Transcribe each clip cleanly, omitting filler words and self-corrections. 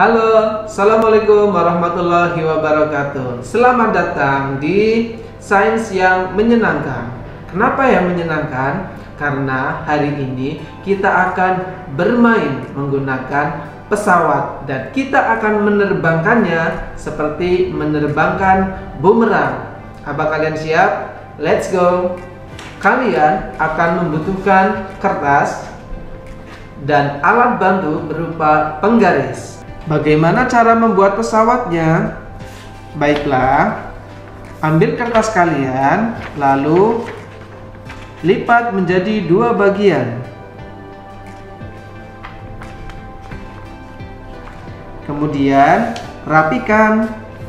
Halo, Assalamualaikum warahmatullahi wabarakatuh. Selamat datang di Sains yang Menyenangkan. Kenapa yang menyenangkan? Karena hari ini kita akan bermain menggunakan pesawat dan kita akan menerbangkannya seperti menerbangkan bumerang. Apa kalian siap? Let's go! Kalian akan membutuhkan kertas dan alat bantu berupa penggaris. Bagaimana cara membuat pesawatnya? Baiklah, ambil kertas kalian, lalu lipat menjadi dua bagian. Kemudian rapikan.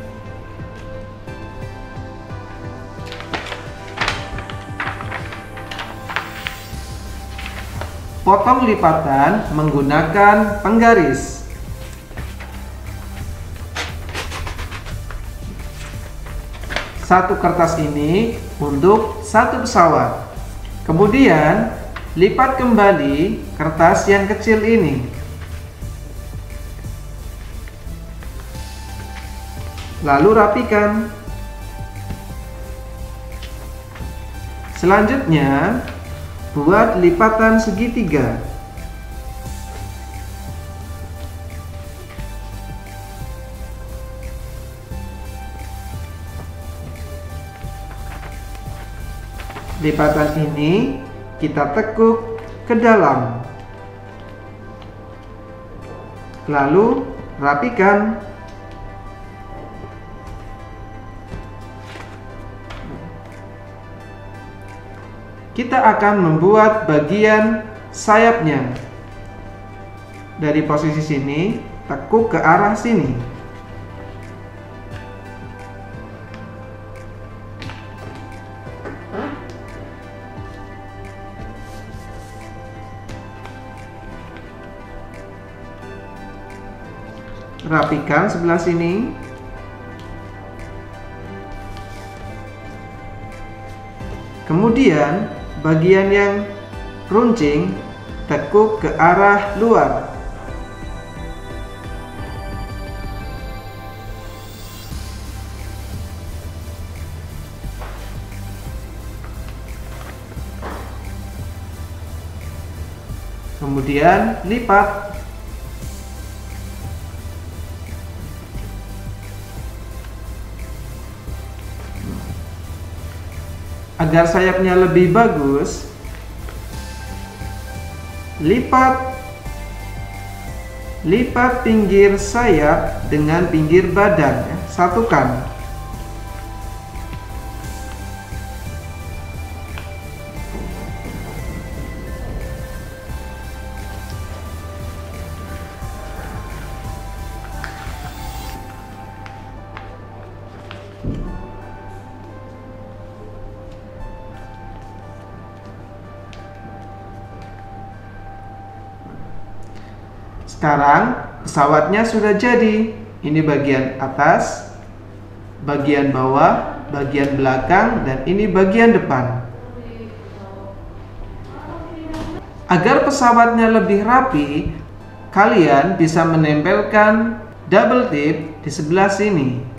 Potong lipatan menggunakan penggaris. Satu kertas ini untuk satu pesawat. Kemudian lipat kembali kertas yang kecil ini. Lalu rapikan. Selanjutnya buat lipatan segitiga. Lipatan ini kita tekuk ke dalam, lalu rapikan. Kita akan membuat bagian sayapnya. Dari posisi sini, tekuk ke arah sini. Rapikan sebelah sini. Kemudian bagian yang runcing tekuk ke arah luar. Kemudian lipat. Agar sayapnya lebih bagus, lipat pinggir sayap dengan pinggir badan, ya. Satukan. Sekarang pesawatnya sudah jadi. Ini bagian atas, bagian bawah, bagian belakang, dan ini bagian depan. Agar pesawatnya lebih rapi, kalian bisa menempelkan double tip di sebelah sini.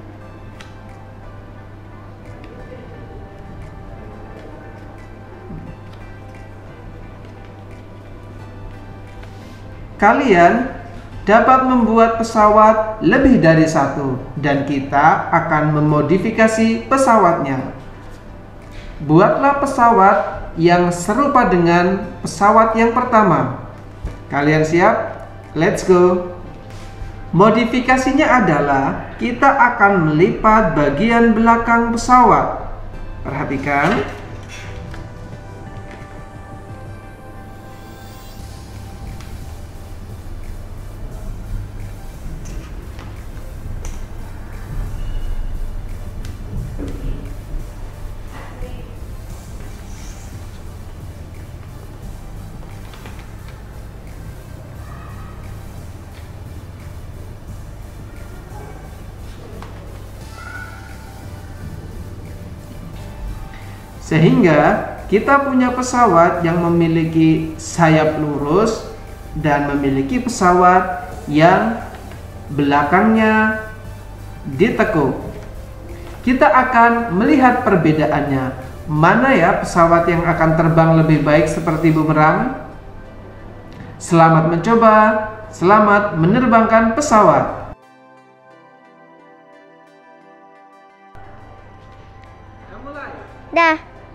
Kalian dapat membuat pesawat lebih dari satu dan kita akan memodifikasi pesawatnya. Buatlah pesawat yang serupa dengan pesawat yang pertama. Kalian siap? Let's go! Modifikasinya adalah kita akan melipat bagian belakang pesawat. Perhatikan. Sehingga kita punya pesawat yang memiliki sayap lurus dan memiliki pesawat yang belakangnya ditekuk. Kita akan melihat perbedaannya. Mana ya pesawat yang akan terbang lebih baik seperti bumerang? Selamat mencoba, selamat menerbangkan pesawat. Mulai. Dah.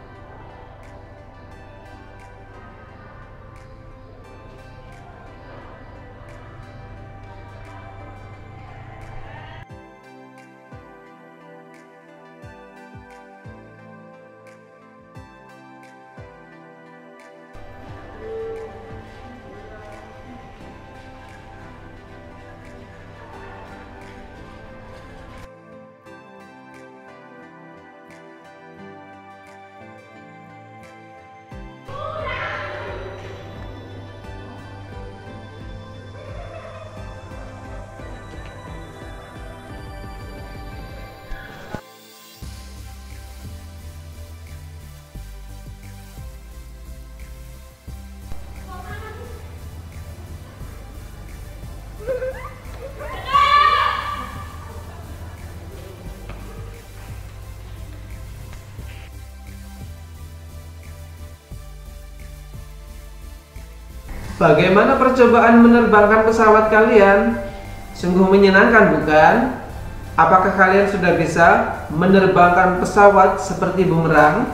Bagaimana percobaan menerbangkan pesawat kalian? Sungguh menyenangkan, bukan? Apakah kalian sudah bisa menerbangkan pesawat seperti bumerang?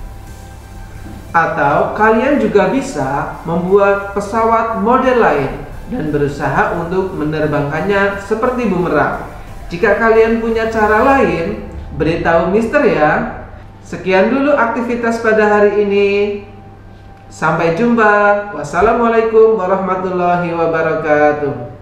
Atau kalian juga bisa membuat pesawat model lain dan berusaha untuk menerbangkannya seperti bumerang? Jika kalian punya cara lain, beritahu Mister ya. Sekian dulu aktivitas pada hari ini. Sampai jumpa. Wassalamualaikum warahmatullahi wabarakatuh.